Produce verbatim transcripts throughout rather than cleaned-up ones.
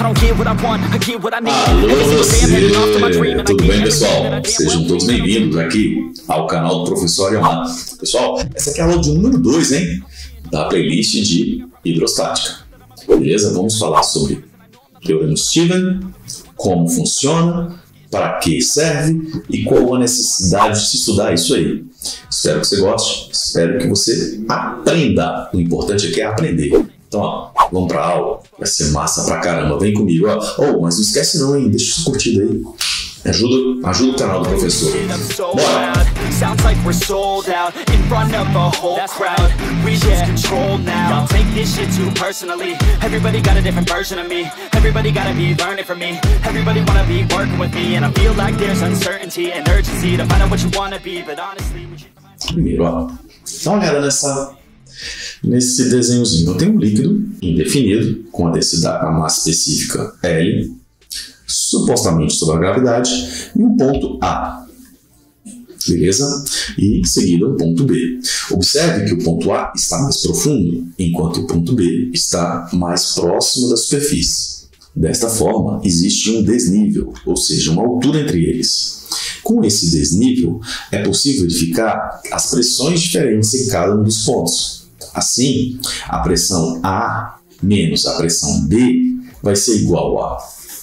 don't get what I want, I get what I need. Alô você, tudo bem pessoal? Sejam todos bem-vindos aqui ao canal do Professor Yamar. Pessoal, essa aqui é a aula de número dois, hein? Da playlist de hidrostática. Beleza? Vamos falar sobre Teorema de Stephen, como funciona, para que serve e qual a necessidade de se estudar isso aí. Espero que você goste, espero que você aprenda. O importante aqui é aprender. Então, ó, vamos pra aula. Vai ser massa pra caramba. Vem comigo, ó. Oh, mas não esquece não, hein? Deixa isso curtido aí. Ajuda, ajuda o canal do professor. Bora! Sounds like we're sold out in front of a whole crowd. We lose control now. Don't take this shit too personally. Everybody got a different version of me. Everybody gotta be learning from me. Everybody wanna be working with me. And I feel like there's uncertainty and urgency to find out what you wanna be. But honestly, we should... Primeiro, ó. Dá uma olhada nessa... Nesse desenhozinho, eu tenho um líquido indefinido com a densidade, a massa específica L, supostamente sob a gravidade, e um ponto A. Beleza? E em seguida o ponto B. Observe que o ponto A está mais profundo, enquanto o ponto B está mais próximo da superfície. Desta forma, existe um desnível, ou seja, uma altura entre eles. Com esse desnível, é possível verificar as pressões diferentes em cada um dos pontos. Assim, a pressão A menos a pressão B vai ser igual a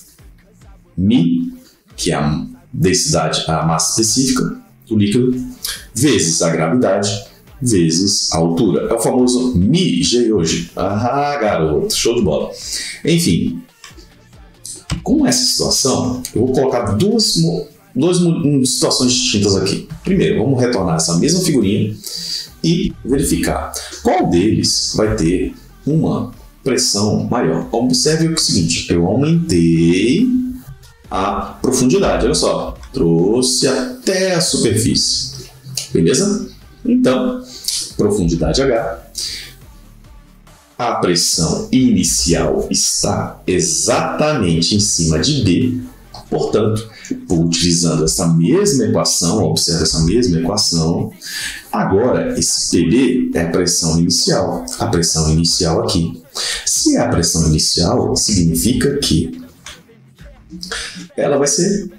μ, que é a densidade, a massa específica do líquido, vezes a gravidade, vezes a altura. É o famoso μg hoje. Ah, garoto, show de bola. Enfim, com essa situação, eu vou colocar duas, duas situações distintas aqui. Primeiro, vamos retornar essa mesma figurinha e verificar qual deles vai ter uma pressão maior. Observe o seguinte, eu aumentei a profundidade, olha só, trouxe até a superfície, beleza? Então, profundidade H, a pressão inicial está exatamente em cima de B, portanto, utilizando essa mesma equação, observe essa mesma equação, agora esse P B é a pressão inicial, a pressão inicial aqui. Se é a pressão inicial, significa que ela vai ser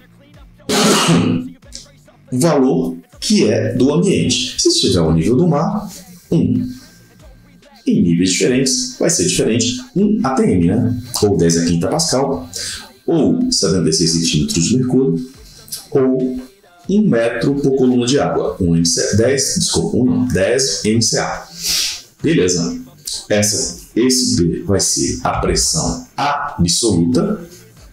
o valor que é do ambiente. Se estiver ao nível do mar, um. Em níveis diferentes, vai ser diferente, um A T M, né? Ou dez a quinta Pascal, ou setenta e seis centímetros de mercúrio, ou um metro por coluna de água, um M C A, dez, desculpa, um não, dez M C A. Beleza. Essa, esse P vai ser a pressão absoluta,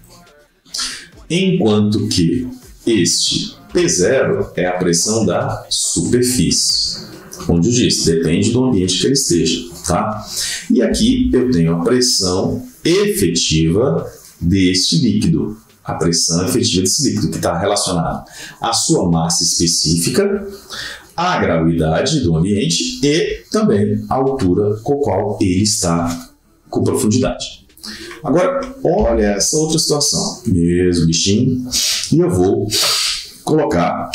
enquanto que este P zero é a pressão da superfície, onde eu disse, depende do ambiente que ele esteja, tá? E aqui eu tenho a pressão efetiva deste líquido, a pressão efetiva desse líquido, que está relacionado à sua massa específica, à gravidade do ambiente e também à altura com a qual ele está com profundidade. Agora, olha essa outra situação, mesmo bichinho, e eu vou colocar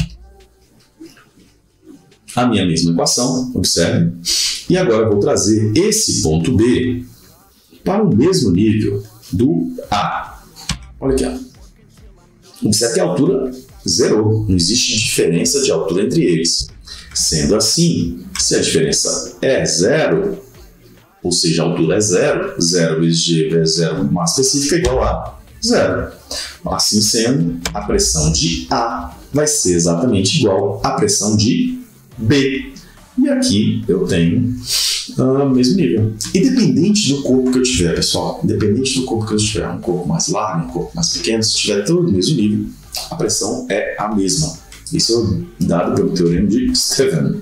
a minha mesma equação, observe, e agora eu vou trazer esse ponto B para o mesmo nível do A. Olha aqui, ó. Observe que a altura zerou, não existe diferença de altura entre eles. Sendo assim, se a diferença é zero, ou seja, a altura é zero, zero vezes G vezes zero, massa específica é igual a zero. Assim sendo, a pressão de A vai ser exatamente igual à pressão de B. E aqui eu tenho o uh, mesmo nível. Independente do corpo que eu tiver, pessoal, independente do corpo que eu tiver, um corpo mais largo, um corpo mais pequeno, se tiver todo o mesmo nível, a pressão é a mesma. Isso é dado pelo Teorema de Stephen.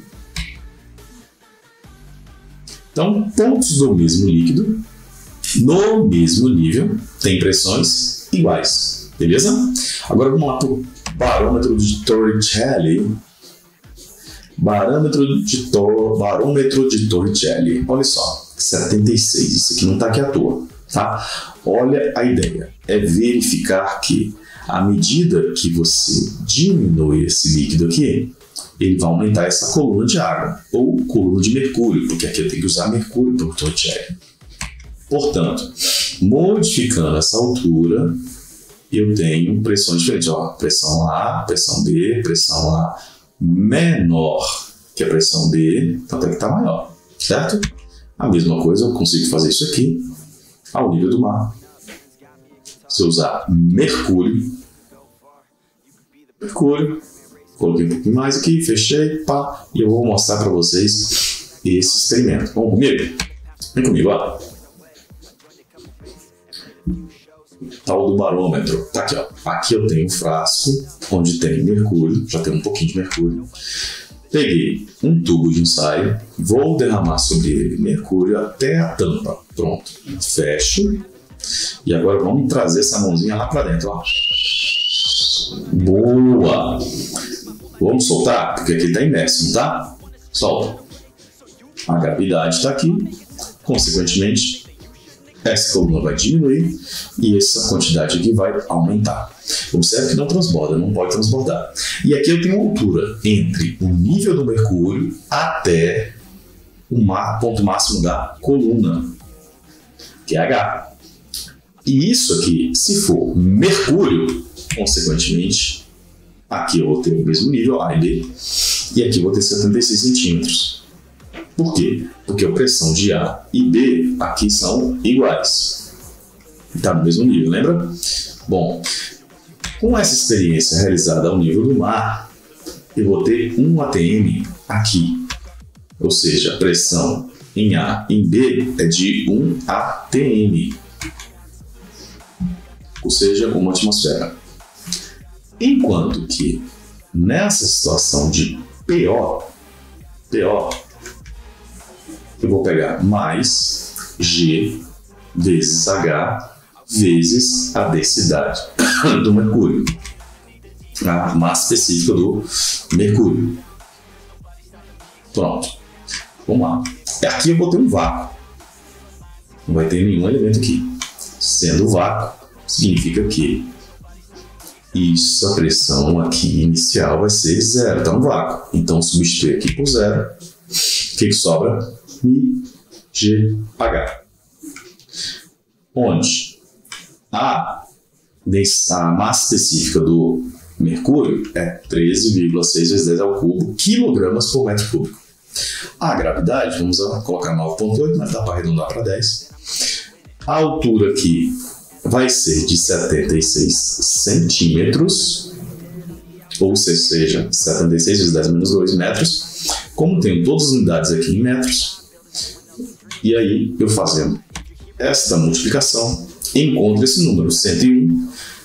Então, pontos do mesmo líquido, no mesmo nível, têm pressões iguais. Beleza? Agora vamos lá para o barômetro de Torricelli. Barômetro de, tor barômetro de Torricelli. Olha só, setenta e seis. Isso aqui não está aqui à toa, tá? Olha a ideia. É verificar que, à medida que você diminui esse líquido aqui, ele vai aumentar essa coluna de água, ou coluna de mercúrio, porque aqui eu tenho que usar mercúrio para o Torricelli. Portanto, modificando essa altura, eu tenho pressão diferente. Ó, pressão A, pressão B, pressão A menor que a pressão B, então tem que estar maior, certo? A mesma coisa, eu consigo fazer isso aqui ao nível do mar. Se eu usar mercúrio, mercúrio, coloquei um pouquinho mais aqui, fechei, pá, e eu vou mostrar para vocês esse experimento. Vamos comigo? Vem comigo, ó. Tal do barômetro. Tá aqui, ó. Aqui eu tenho um frasco onde tem mercúrio, já tem um pouquinho de mercúrio. Peguei um tubo de ensaio, vou derramar sobre ele mercúrio até a tampa. Pronto. Fecho. E agora vamos trazer essa mãozinha lá para dentro, ó. Boa! Vamos soltar, porque aqui está imerso, não tá? Solta. A gravidade está aqui. Consequentemente, essa coluna vai diminuir e essa quantidade aqui vai aumentar. Observe que não transborda, não pode transbordar. E aqui eu tenho uma altura entre o nível do mercúrio até o ponto máximo da coluna, que é H. E isso aqui, se for mercúrio, consequentemente, aqui eu vou ter o mesmo nível, A e B, e aqui eu vou ter setenta e seis centímetros. Por quê? Porque a pressão de A e B aqui são iguais. Está no mesmo nível, lembra? Bom, com essa experiência realizada ao nível do mar, eu vou ter um A T M aqui. Ou seja, a pressão em A e em B é de um A T M. Ou seja, uma atmosfera. Enquanto que nessa situação de P O, P O, eu vou pegar mais G vezes H vezes a densidade do mercúrio, a massa específica do mercúrio. Pronto. Vamos lá. Aqui eu vou ter um vácuo. Não vai ter nenhum elemento aqui. Sendo vácuo, significa que isso, a pressão aqui inicial vai ser zero, está um vácuo. Então, substituir aqui por zero. O que, que sobra? I G H. Onde a, a massa específica do mercúrio é treze vírgula seis vezes dez ao cubo quilogramas por metro cúbico. A gravidade, vamos colocar nove vírgula oito, mas dá para arredondar para dez. A altura aqui vai ser de setenta e seis centímetros, ou seja, setenta e seis vezes dez menos dois metros. Como tenho todas as unidades aqui em metros, e aí eu fazendo esta multiplicação, encontro esse número, cento e um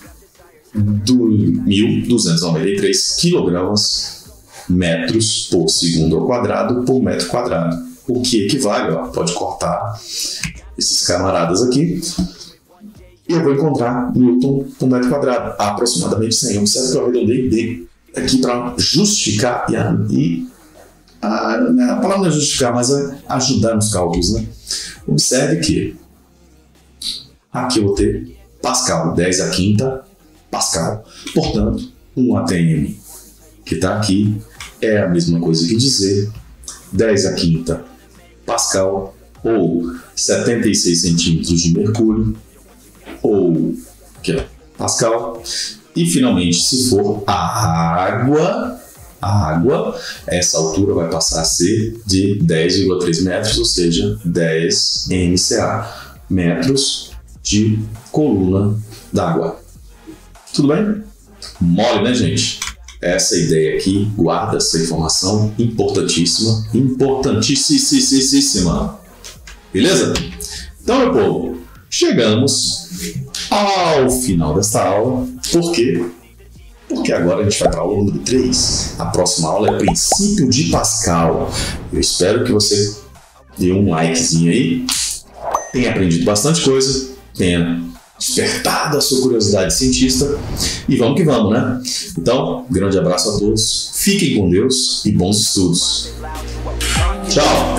mil duzentos e noventa e três quilogramas metros por segundo ao quadrado por metro quadrado, o que equivale, ó, pode cortar esses camaradas aqui, e eu vou encontrar Newton por metro quadrado, aproximadamente cem. Observe que eu arredondei D aqui para justificar e, e a, a palavra não é justificar, mas é ajudar nos cálculos, né? Observe que aqui eu vou ter Pascal, dez a quinta Pascal. Portanto, um A T M que está aqui é a mesma coisa que dizer dez a quinta Pascal ou setenta e seis centímetros de mercúrio ou que é Pascal. E finalmente, se for a água, a água, essa altura vai passar a ser de dez vírgula três metros, ou seja, dez M C A, metros de coluna d'água. Tudo bem? Mole, né, gente? Essa ideia aqui, guarda essa informação importantíssima, importantíssima. Beleza? Então, meu povo, chegamos ao final desta aula. Por quê? Porque agora a gente vai para a aula número três. A próxima aula é Princípio de Pascal. Eu espero que você dê um likezinho aí, tenha aprendido bastante coisa, tenha despertado a sua curiosidade cientista e vamos que vamos, né? Então, um grande abraço a todos, fiquem com Deus e bons estudos. Tchau!